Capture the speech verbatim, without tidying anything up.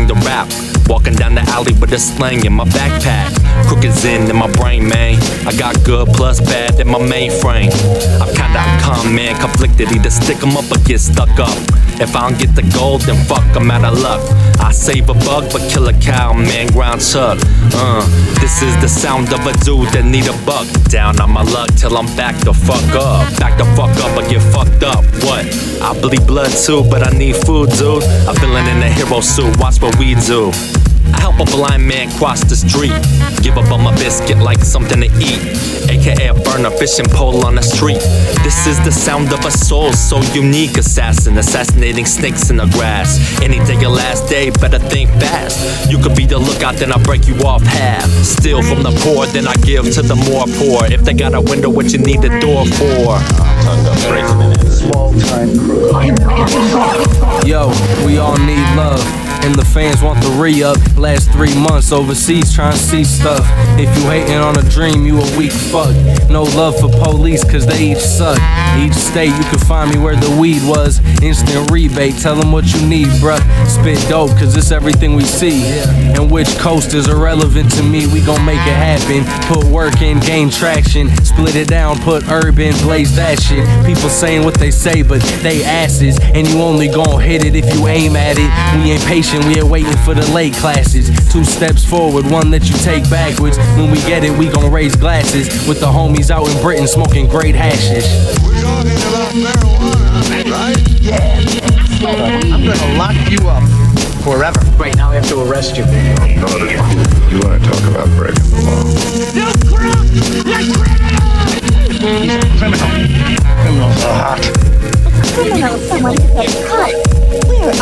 bring the rap. Walking down the alley with a slang in my backpack. Crooked in in my brain, man. I got good plus bad in my mainframe. I'm kinda calm, man, conflicted. Either stick 'em up or get stuck up. If I don't get the gold, then fuck, I'm out of luck. I save a bug, but kill a cow, man, ground chuck. Uh, this is the sound of a dude that need a buck. Down on my luck till I'm back the fuck up. Back the fuck up, I get fucked up. What? I bleed blood too, but I need food, dude. I'm feeling in a hero suit, watch what we do. I help a blind man cross the street. Give up on my biscuit like something to eat. A K A a burner fishing pole on the street. This is the sound of a soul so unique. Assassin, assassinating snakes in the grass. Any day your last day, better think fast. You could be the lookout, then I break you off half. Steal from the poor, then I give to the more poor. If they got a window, what you need the door for? Small time crew. Yo, we all need love. And the fans want the re-up. Last three months overseas trying to see stuff. If you hating on a dream, you a weak fuck. No love for police cause they each suck. Each state you can find me where the weed was. Instant rebate, tell them what you need, bruh. Spit dope cause it's everything we see. And which coast is irrelevant to me, we gon' make it happen. Put work in, gain traction. Split it down, put urban, blaze that shit. People saying what they say but they asses. And you only gon' hit it if you aim at it. We ain't patient, we ain't waiting for the late classes. Two steps forward, one that you take backwards. When we get it, we gon' raise glasses. With the homies out in Britain smoking great hashish. We're talking about marijuana, right? Yeah. I'm gonna lock you up forever. Right now, I have to arrest you. No, it is cool. You want to talk about breaking the law? You crook! You criminal! He's a criminal. Criminals are hot. Criminal, someone who gets caught. We're